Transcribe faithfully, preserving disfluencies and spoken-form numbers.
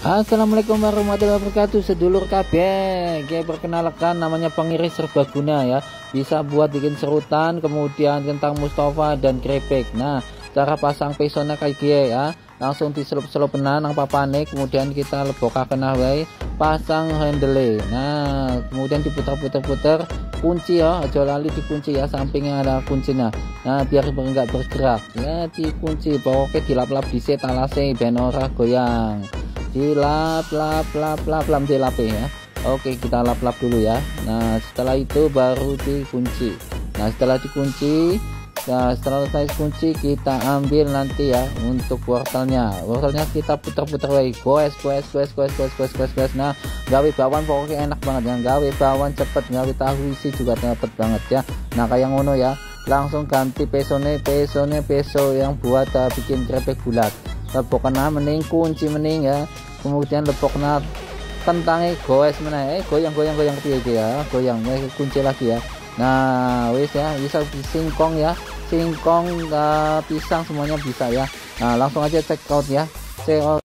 Assalamualaikum warahmatullahi wabarakatuh, sedulur K B. Oke, perkenalkan namanya pengiris serbaguna ya. Bisa buat bikin serutan, kemudian kentang Mustafa dan krepek. Nah, cara pasang pesona kayak gini ya. Langsung diselup-selup nang papane, kemudian kita lebokaken wae, pasang handle. Nah, kemudian diputar-putar-putar, kunci ya, aja lali dikunci ya, sampingnya ada kuncinya. Nah, biar enggak bergerak ya, dikunci, pokoknya dilap-lap dhisik talase ben ora goyang. Dilap lap lap lap lap dilap ya. Oke, kita lap lap dulu ya. Nah, setelah itu baru dikunci. Nah, setelah dikunci, nah setelah selesai kunci, kita ambil nanti ya untuk wortelnya. Wortelnya kita putar-putar lagi, goes goes goes goes goes goes goes goes. Nah, gawe bawang pokoknya enak banget ya. Gawe bawang cepet, gawe tahu isi juga cepet banget ya. Nah, kayak ngono ya. Langsung ganti pesone pesone peso yang buat uh, bikin krepek bulat. Lepokna mening, kunci mening ya, kemudian lepokna kentangnya goes meneh, eh goyang goyang goyang piye ya, goyang kunci lagi ya. Nah wis ya, bisa singkong ya, singkong uh, pisang semuanya bisa ya. Nah langsung aja check out ya, check out.